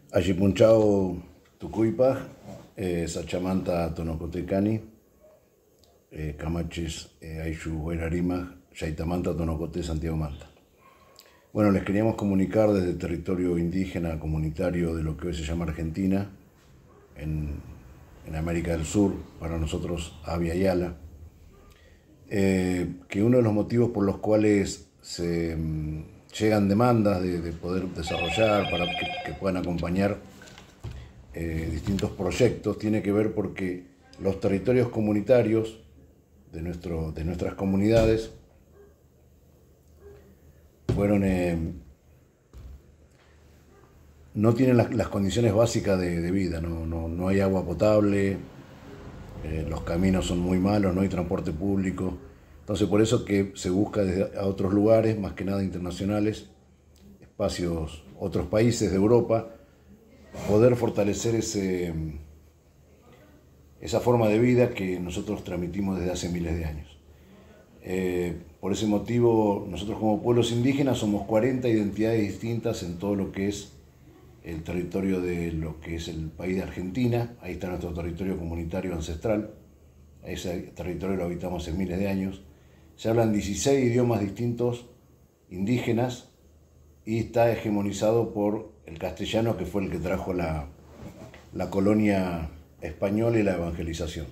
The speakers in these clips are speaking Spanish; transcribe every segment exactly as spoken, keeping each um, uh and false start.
Ayipunchao Tucuypa, eh, Sachamanta Tonocotecani, eh, Camachis eh, Aishu Huayrarima, Yaitamanta Tonocote Santiago Manta. Bueno, les queríamos comunicar desde el territorio indígena comunitario de lo que hoy se llama Argentina, en, en América del Sur, para nosotros Abya Yala, eh, que uno de los motivos por los cuales se mm, llegan demandas de, de poder desarrollar para que, que puedan acompañar eh, distintos proyectos tiene que ver porque los territorios comunitarios de, nuestro, de nuestras comunidades fueron eh, no tienen las, las condiciones básicas de, de vida, no, no, no hay agua potable, eh, los caminos son muy malos, no hay transporte público. Entonces por eso que se busca desde a otros lugares, más que nada internacionales, espacios, otros países de Europa, poder fortalecer ese, esa forma de vida que nosotros transmitimos desde hace miles de años. Eh, por ese motivo, nosotros como pueblos indígenas somos cuarenta identidades distintas en todo lo que es el territorio de lo que es el país de Argentina. Ahí está nuestro territorio comunitario ancestral. Ese territorio lo habitamos hace miles de años. Se hablan dieciséis idiomas distintos indígenas y está hegemonizado por el castellano, que fue el que trajo la, la colonia española y la evangelización.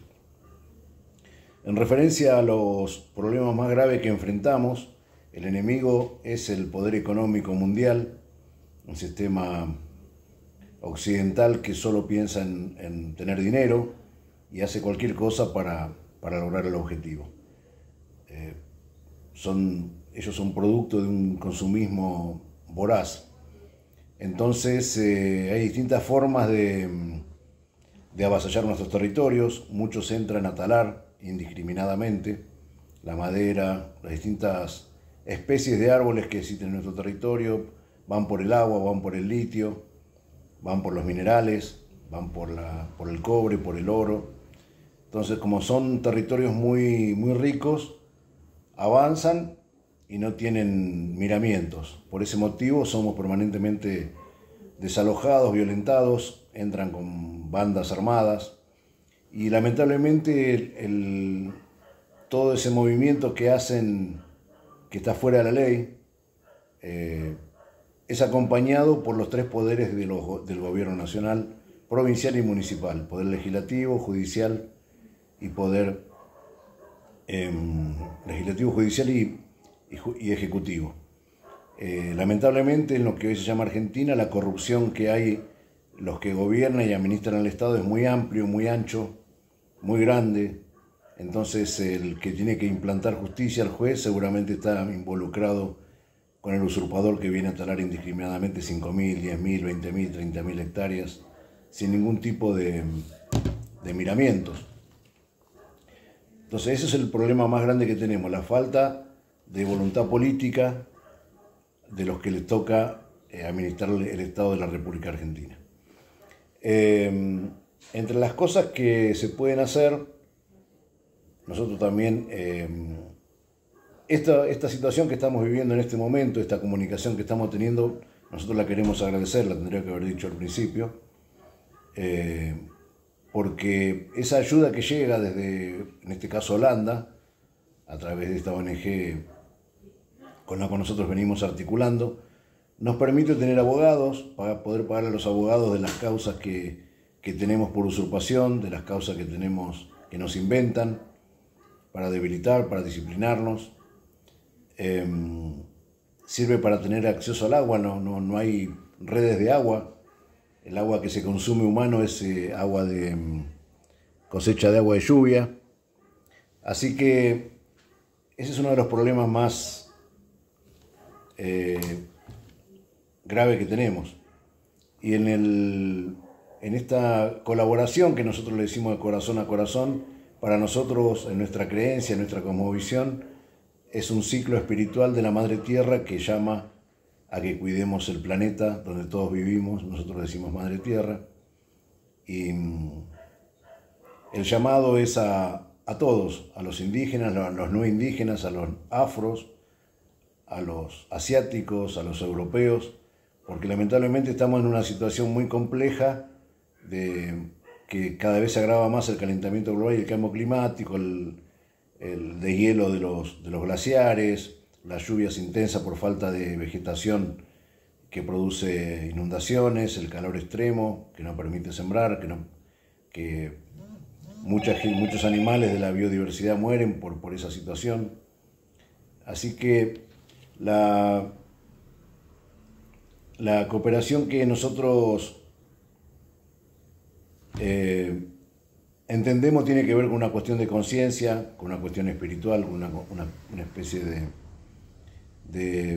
En referencia a los problemas más graves que enfrentamos, el enemigo es el poder económico mundial, un sistema occidental que solo piensa en, en tener dinero y hace cualquier cosa para, para lograr el objetivo. Eh, son, ellos son producto de un consumismo voraz. Entonces eh, hay distintas formas de, de avasallar nuestros territorios. Muchos entran a talar indiscriminadamente la madera, las distintas especies de árboles que existen en nuestro territorio, van por el agua, van por el litio, van por los minerales, van por, la, por el cobre, por el oro. Entonces, como son territorios muy, muy ricos, avanzan y no tienen miramientos. Por ese motivo somos permanentemente desalojados, violentados, entran con bandas armadas y lamentablemente el, el, todo ese movimiento que hacen, que está fuera de la ley, eh, es acompañado por los tres poderes de los, del gobierno nacional, provincial y municipal, poder legislativo, judicial y poder eh, legislativo, judicial y, y, y ejecutivo. Eh, lamentablemente en lo que hoy se llama Argentina, la corrupción que hay, los que gobiernan y administran el Estado es muy amplio, muy ancho, muy grande. Entonces el que tiene que implantar justicia, el juez, seguramente está involucrado con el usurpador que viene a talar indiscriminadamente cinco mil, diez mil, veinte mil, treinta mil hectáreas sin ningún tipo de, de miramientos. Entonces ese es el problema más grande que tenemos, la falta de voluntad política de los que les toca eh, administrar el Estado de la República Argentina. Eh, entre las cosas que se pueden hacer, nosotros también, eh, esta, esta situación que estamos viviendo en este momento, esta comunicación que estamos teniendo, nosotros la queremos agradecer, la tendría que haber dicho al principio, eh, porque esa ayuda que llega desde, en este caso Holanda, a través de esta O N G con la que nosotros venimos articulando, nos permite tener abogados para poder pagar a los abogados de las causas que, que tenemos por usurpación, de las causas que tenemos que nos inventan, para debilitar, para disciplinarnos. Eh, sirve para tener acceso al agua, no, no, no hay redes de agua. El agua que se consume humano es eh, agua de cosecha de agua de lluvia. Así que ese es uno de los problemas más eh, graves que tenemos. Y en, el, en esta colaboración que nosotros le decimos de corazón a corazón, para nosotros, en nuestra creencia, en nuestra cosmovisión, es un ciclo espiritual de la Madre Tierra que llama a que cuidemos el planeta donde todos vivimos. Nosotros decimos Madre Tierra. Y el llamado es a, a todos, a los indígenas, a los no indígenas, a los afros, a los asiáticos, a los europeos, porque lamentablemente estamos en una situación muy compleja de que cada vez se agrava más el calentamiento global y el cambio climático, el, el deshielo de los, de los glaciares, las lluvias intensas por falta de vegetación que produce inundaciones, el calor extremo que no permite sembrar, que, no, que muchas, muchos animales de la biodiversidad mueren por, por esa situación. Así que la, la cooperación que nosotros eh, entendemos tiene que ver con una cuestión de conciencia, con una cuestión espiritual, con una, una, una especie de, de,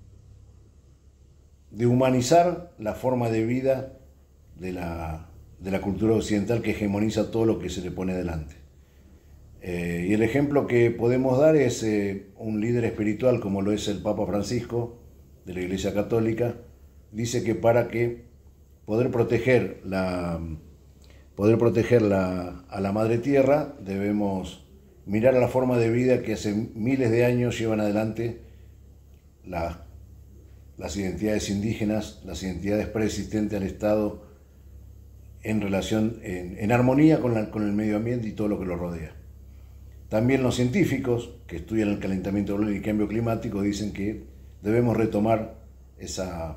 de humanizar la forma de vida de la, de la cultura occidental que hegemoniza todo lo que se le pone delante. Eh, y el ejemplo que podemos dar es eh, un líder espiritual como lo es el Papa Francisco de la Iglesia Católica. Dice que para que poder proteger, la, poder proteger la, a la Madre Tierra debemos mirar a la forma de vida que hace miles de años llevan adelante la, las identidades indígenas, las identidades preexistentes al Estado en relación, en, en armonía con, la, con el medio ambiente y todo lo que lo rodea. También los científicos que estudian el calentamiento global y el cambio climático dicen que debemos retomar esa,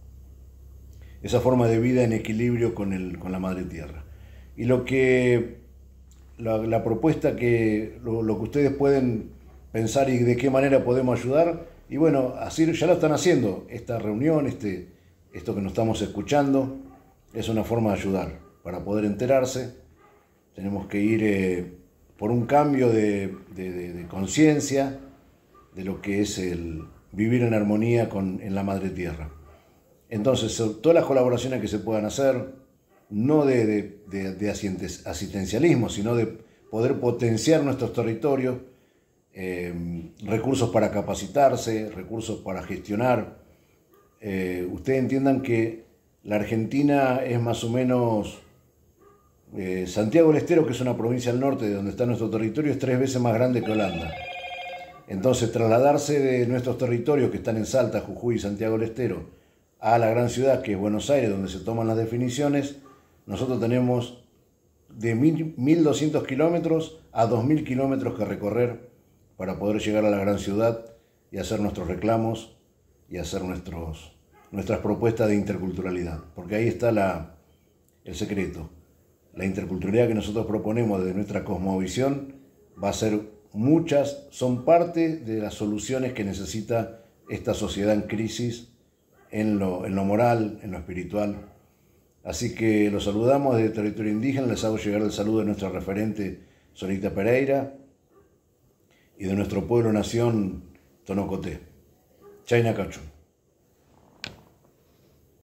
esa forma de vida en equilibrio con, el, con la Madre Tierra. Y lo que, la, la propuesta que, lo, lo que ustedes pueden pensar y de qué manera podemos ayudar, y bueno, así ya lo están haciendo, esta reunión, este, esto que nos estamos escuchando, es una forma de ayudar. Para poder enterarse, tenemos que ir eh, por un cambio de, de, de, de conciencia de lo que es el vivir en armonía con, en la Madre Tierra. Entonces, todas las colaboraciones que se puedan hacer, no de, de, de, de asistencialismo, sino de poder potenciar nuestros territorios, eh, recursos para capacitarse, recursos para gestionar. Eh, ustedes entiendan que la Argentina es más o menos... Eh, Santiago del Estero, que es una provincia al norte de donde está nuestro territorio, es tres veces más grande que Holanda. Entonces, trasladarse de nuestros territorios que están en Salta, Jujuy y Santiago del Estero a la gran ciudad que es Buenos Aires, donde se toman las definiciones, nosotros tenemos de mil doscientos kilómetros a dos mil kilómetros que recorrer para poder llegar a la gran ciudad y hacer nuestros reclamos y hacer nuestros, nuestras propuestas de interculturalidad. Porque ahí está la, el secreto. La interculturalidad que nosotros proponemos desde nuestra cosmovisión va a ser muchas, son parte de las soluciones que necesita esta sociedad en crisis en lo, en lo moral, en lo espiritual. Así que los saludamos desde territorio indígena, les hago llegar el saludo de nuestra referente Solita Pereira y de nuestro pueblo nación Tonocoté. Chayna Cachún.